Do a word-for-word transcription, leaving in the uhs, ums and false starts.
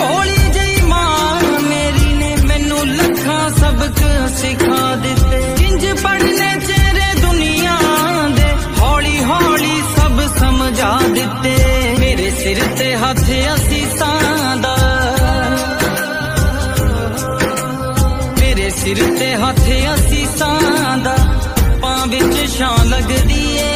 भोली जई मां मेरी ने मैनू लखां सबक सिखा दिते। इंज पढ़ने चेहरे दुनिया दे हौली हौली सब समझा दिते। मेरे सिर ते हथ असीसां दा, मेरे सिर ते हथ असीसां दा, पां विच छां लगदी ए